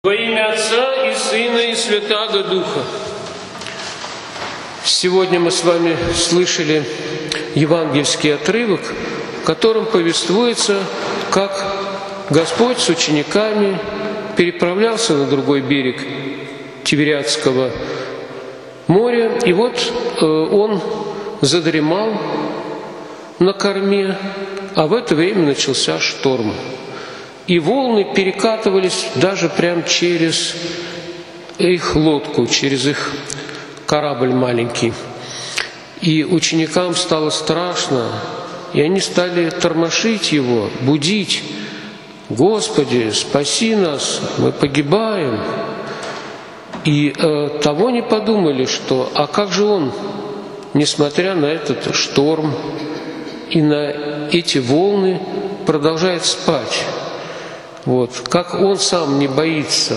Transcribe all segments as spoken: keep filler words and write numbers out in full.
Во имя Отца и Сына и Святаго Духа. Сегодня мы с вами слышали евангельский отрывок, в котором повествуется, как Господь с учениками переправлялся на другой берег Тивериадского моря, и вот э, он задремал на корме, а в это время начался шторм. И волны перекатывались даже прямо через их лодку, через их корабль маленький. И ученикам стало страшно, и они стали тормошить его, будить: «Господи, спаси нас, мы погибаем!» И э, того не подумали, что «а как же он, несмотря на этот шторм и на эти волны, продолжает спать?» Вот, как он сам не боится.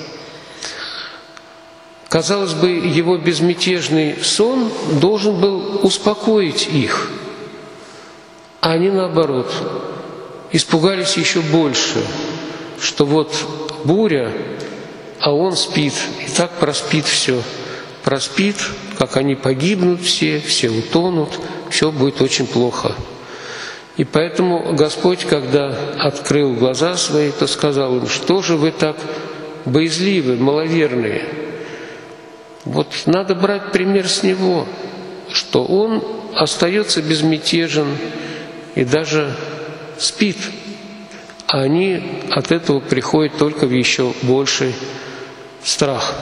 Казалось бы, его безмятежный сон должен был успокоить их, а они, наоборот, испугались еще больше, что вот буря, а он спит, и так проспит все. Проспит, как они погибнут все, все утонут, все будет очень плохо. И поэтому Господь, когда открыл глаза свои, то сказал им: «Что же вы так боязливы, маловерные?» Вот надо брать пример с Него, что Он остается безмятежен и даже спит, а они от этого приходят только в еще больший страх.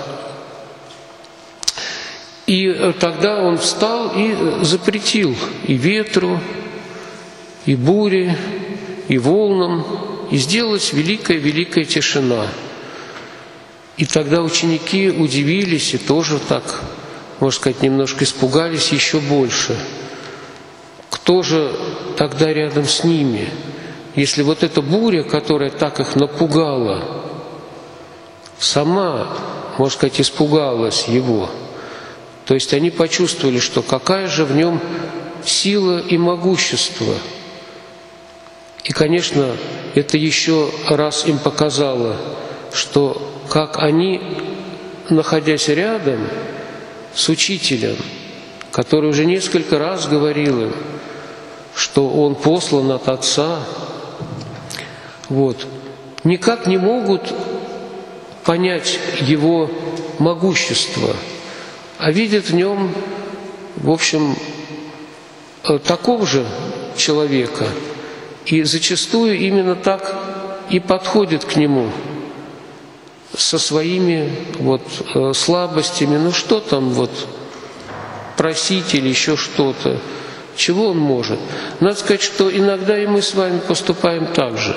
И тогда Он встал и запретил и ветру, и буре, и волнам, и сделалась великая-великая тишина. И тогда ученики удивились и тоже так, можно сказать, немножко испугались еще больше. Кто же тогда рядом с ними, если вот эта буря, которая так их напугала, сама, можно сказать, испугалась его? То есть они почувствовали, что какая же в нем сила и могущество. И, конечно, это еще раз им показало, что как они, находясь рядом с учителем, который уже несколько раз говорил им, что он послан от Отца, вот, никак не могут понять его могущество, а видят в нем, в общем, такого же человека. И зачастую именно так и подходит к нему со своими вот слабостями. Ну что там вот просить или еще что-то? Чего он может? Надо сказать, что иногда и мы с вами поступаем так же.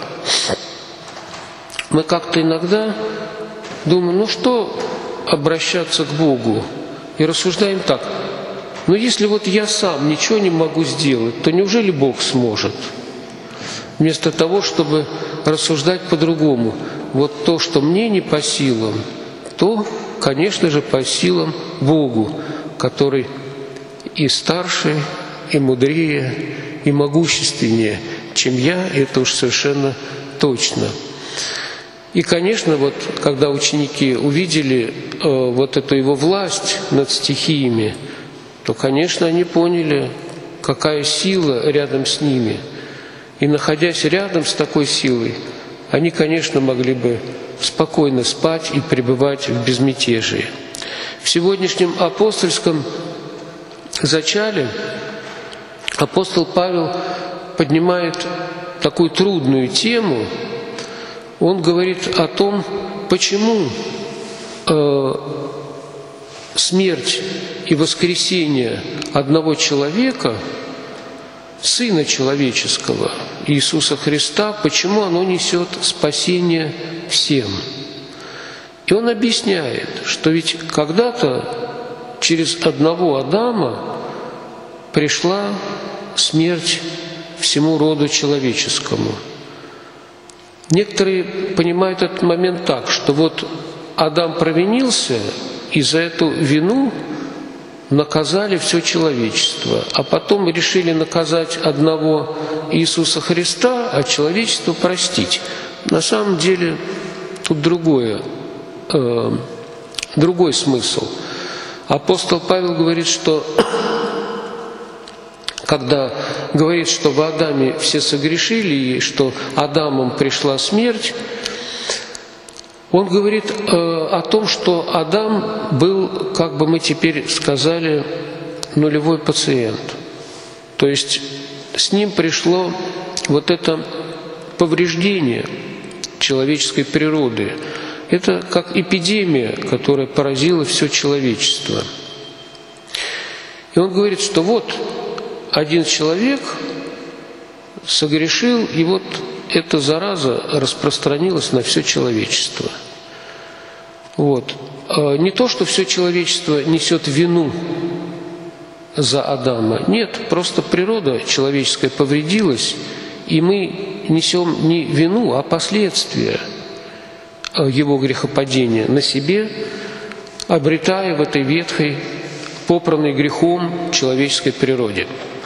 Мы как-то иногда думаем: ну что обращаться к Богу? И рассуждаем так: ну если вот я сам ничего не могу сделать, то неужели Бог сможет? Вместо того, чтобы рассуждать по-другому. Вот то, что мне не по силам, то, конечно же, по силам Богу, который и старше, и мудрее, и могущественнее, чем я, это уж совершенно точно. И, конечно, вот когда ученики увидели э, вот эту его власть над стихиями, то, конечно, они поняли, какая сила рядом с ними. И, находясь рядом с такой силой, они, конечно, могли бы спокойно спать и пребывать в безмятежии. В сегодняшнем апостольском зачале апостол Павел поднимает такую трудную тему. Он говорит о том, почему э, смерть и воскресение одного человека, Сына Человеческого, Иисуса Христа, почему оно несет спасение всем. И он объясняет, что ведь когда-то через одного Адама пришла смерть всему роду человеческому. Некоторые понимают этот момент так, что вот Адам провинился, и за эту вину наказали все человечество, а потом решили наказать одного Иисуса Христа, а человечество простить. На самом деле тут другое. э, другой смысл. Апостол Павел говорит, что когда говорит, что в Адаме все согрешили, и что Адамом пришла смерть, он говорит э, о том, что Адам был, как бы мы теперь сказали, нулевой пациент. То есть с ним пришло вот это повреждение человеческой природы. Это как эпидемия, которая поразила все человечество. И он говорит, что вот один человек согрешил, и вот эта зараза распространилась на все человечество. Вот. Не то, что все человечество несет вину за Адама. Нет, просто природа человеческая повредилась, и мы несем не вину, а последствия его грехопадения на себе, обретая в этой ветхой, попранной грехом человеческой природе.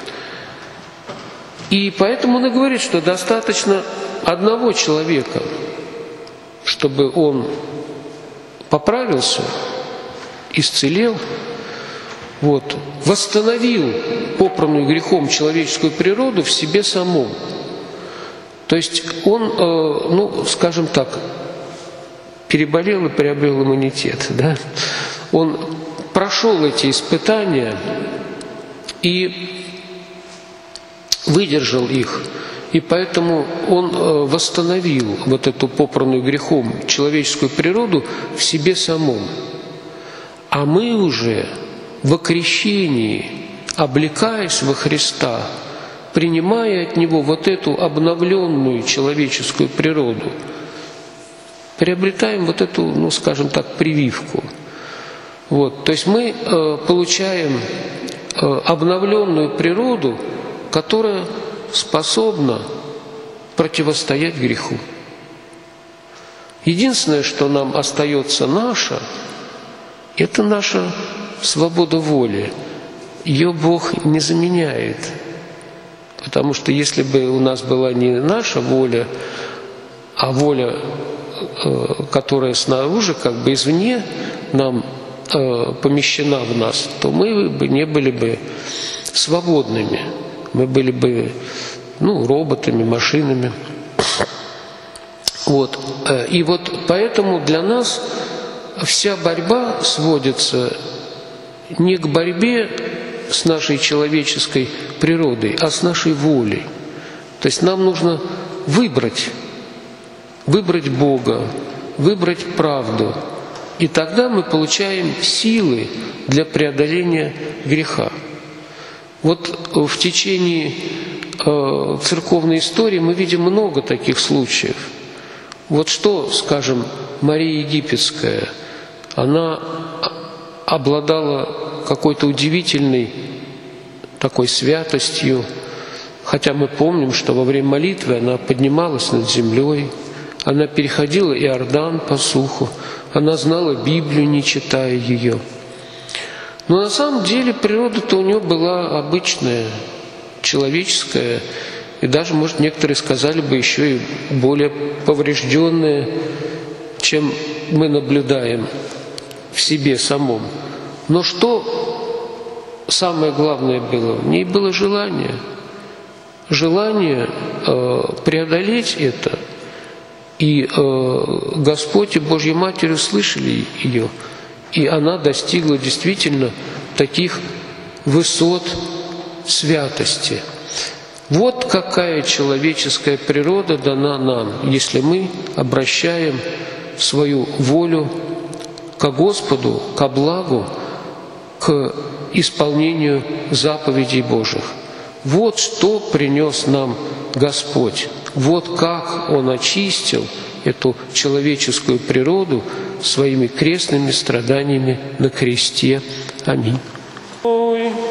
И поэтому он и говорит, что достаточно одного человека, чтобы он поправился, исцелел, вот, восстановил попранную грехом человеческую природу в себе самом. То есть он, э, ну, скажем так, переболел и приобрел иммунитет, да? Он прошел эти испытания и выдержал их, и поэтому он восстановил вот эту попранную грехом человеческую природу в себе самом. А мы уже во крещении, облекаясь во Христа, принимая от Него вот эту обновленную человеческую природу, приобретаем вот эту, ну, скажем так, прививку. Вот. То есть мы э, получаем э, обновленную природу, которая способна противостоять греху. Единственное, что нам остается наше, это наша свобода воли. Ее Бог не заменяет. Потому что если бы у нас была не наша воля, а воля, которая снаружи, как бы извне нам помещена в нас, то мы бы не были бы свободными. Мы были бы, ну, роботами, машинами. Вот. И вот поэтому для нас вся борьба сводится не к борьбе с нашей человеческой природой, а с нашей волей. То есть нам нужно выбрать, выбрать Бога, выбрать правду. И тогда мы получаем силы для преодоления греха. Вот в течение э, церковной истории мы видим много таких случаев. Вот что, скажем, Мария Египетская, она обладала какой-то удивительной такой святостью, хотя мы помним, что во время молитвы она поднималась над землей, она переходила Иордан по суху, она знала Библию, не читая ее. Но на самом деле природа-то у нее была обычная, человеческая, и даже, может, некоторые сказали бы, еще и более поврежденная, чем мы наблюдаем в себе самом. Но что самое главное было? В ней было желание. Желание э, преодолеть это. И э, Господь и Божья Матерь услышали ее. И она достигла действительно таких высот святости. Вот какая человеческая природа дана нам, если мы обращаем свою волю ко Господу, ко благу, к исполнению заповедей Божьих. Вот что принес нам Господь. Вот как Он очистил эту человеческую природу своими крестными страданиями на кресте. Аминь.